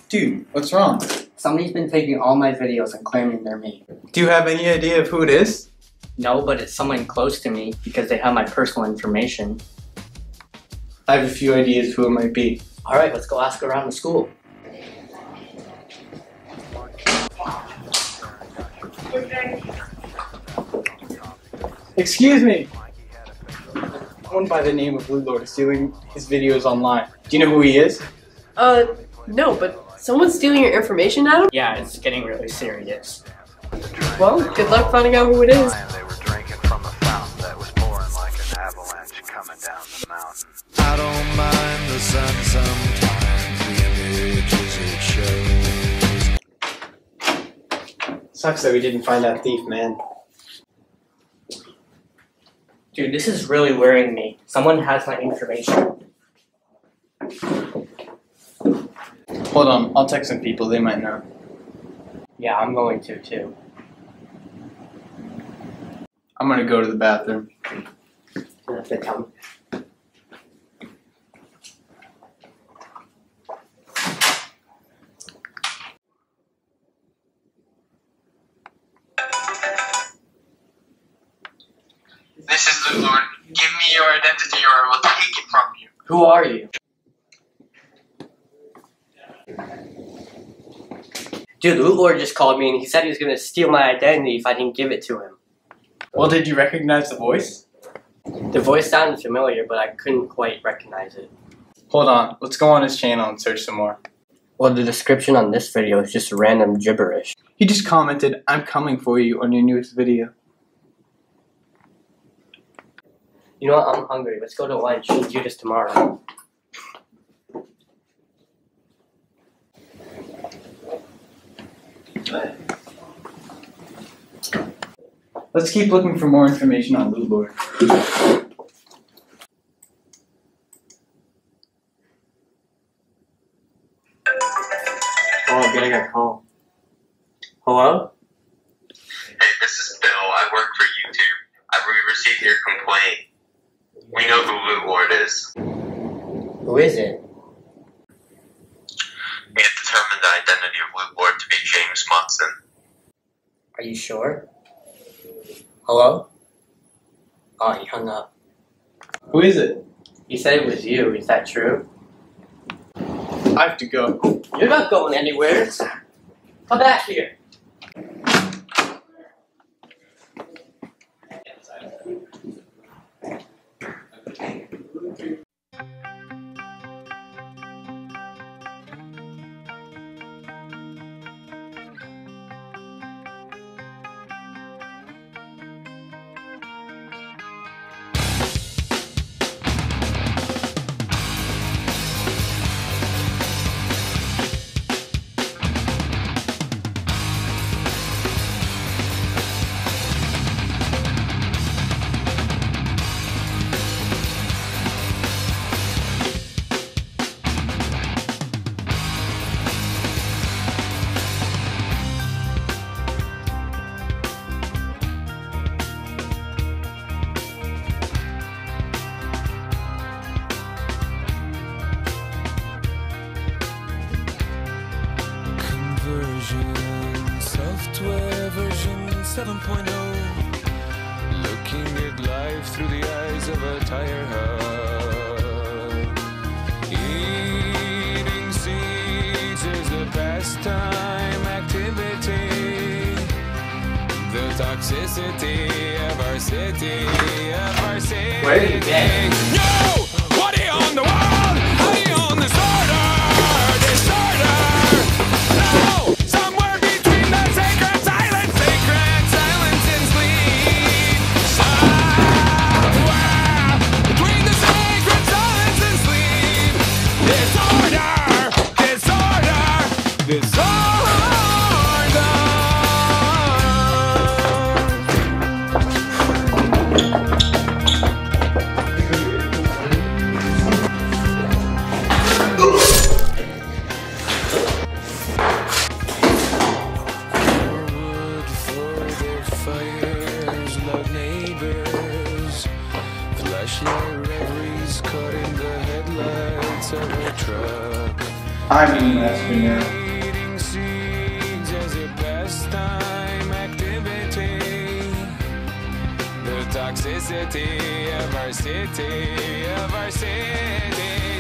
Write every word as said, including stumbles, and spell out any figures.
Dude, what's wrong? Somebody's been taking all my videos and claiming they're me. Do you have any idea of who it is? No, but it's someone close to me because they have my personal information. I have a few ideas who it might be. Alright, let's go ask around the school. Excuse me! Someone by the name of Blue Lord is stealing his videos online. Do you know who he is? Uh, no, but someone's stealing your information, Adam? Yeah, it's getting really serious. Well, good luck finding out who it is. They were drinking from a fountain that was pouring like an avalanche coming down the mountain. I don't mind the sun sometimes, the images it shows. Sucks that we didn't find that thief, man. Dude, this is really worrying me. Someone has my information. Hold on, I'll text some people, they might know. Yeah, I'm going to too. I'm gonna go to the bathroom. That's it, Tom. This is Blue Lord. Give me your identity or I will take it from you. Who are you? Dude, Loot Lord just called me and he said he was gonna steal my identity if I didn't give it to him. Well, did you recognize the voice? The voice sounded familiar, but I couldn't quite recognize it. Hold on, let's go on his channel and search some more. Well, the description on this video is just random gibberish. He just commented, "I'm coming for you" on your newest video. You know what? I'm hungry. Let's go to lunch. We'll do this tomorrow. Let's keep looking for more information on Loot Lord. Oh, I'm getting a call. Hello? Hey, this is Bill. I work for YouTube. I we received your complaint. We know who Blue Lord is. Who is it? We have determined the identity of Blue Lord to be James Munson. Are you sure? Hello? Oh, he hung up. Who is it? He said it was you. Is that true? I have to go. You're not going anywhere. Come back here. Software version seven point oh. Looking at life through the eyes of a tire hub. Eating seeds is a pastime activity. The toxicity of our city, of our city. Where are you getting? No! What are you on the wall? How are you on the disorder? Disorder! No! Somewhere between the sacred silence, sacred silence and sleep. Somewhere between the sacred silence and sleep. Disorder! Disorder! Disorder! Flashlight reveries caught in the headlights of a truck. I'm eating that now. Eating seeds as a pastime activity. The toxicity of our city, of our city.